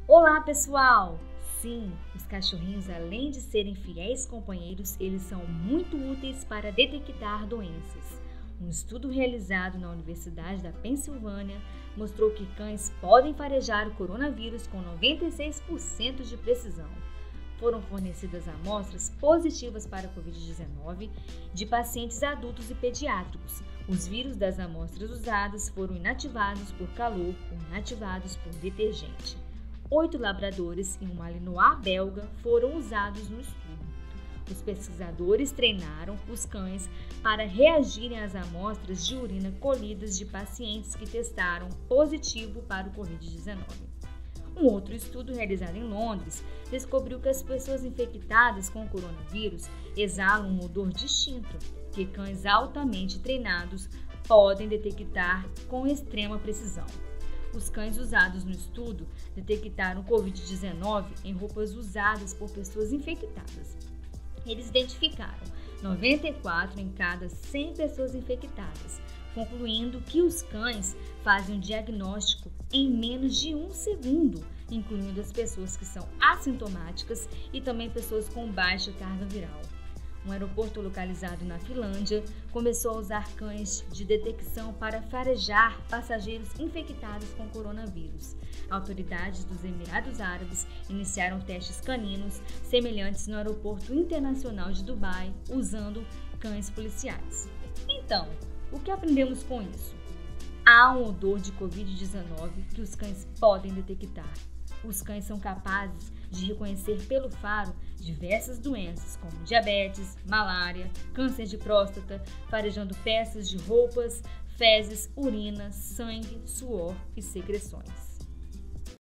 Olá, pessoal! Sim, os cachorrinhos, além de serem fiéis companheiros, eles são muito úteis para detectar doenças. Um estudo realizado na Universidade da Pensilvânia mostrou que cães podem farejar o coronavírus com 96% de precisão. Foram fornecidas amostras positivas para a Covid-19 de pacientes adultos e pediátricos. Os vírus das amostras usadas foram inativados por calor ou inativados por detergente. 8 labradores e um malinois belga foram usados no estudo. Os pesquisadores treinaram os cães para reagirem às amostras de urina colhidas de pacientes que testaram positivo para o Covid-19. Um outro estudo realizado em Londres descobriu que as pessoas infectadas com o coronavírus exalam um odor distinto, que cães altamente treinados podem detectar com extrema precisão. Os cães usados no estudo detectaram Covid-19 em roupas usadas por pessoas infectadas. Eles identificaram 94 em cada 100 pessoas infectadas, concluindo que os cães fazem um diagnóstico em menos de 1 segundo, incluindo as pessoas que são assintomáticas e também pessoas com baixa carga viral. Um aeroporto localizado na Finlândia começou a usar cães de detecção para farejar passageiros infectados com coronavírus. Autoridades dos Emirados Árabes iniciaram testes caninos semelhantes no aeroporto internacional de Dubai, usando cães policiais. Então, o que aprendemos com isso? Há um odor de Covid-19 que os cães podem detectar. Os cães são capazes de reconhecer pelo faro diversas doenças como diabetes, malária, câncer de próstata, farejando peças de roupas, fezes, urina, sangue, suor e secreções.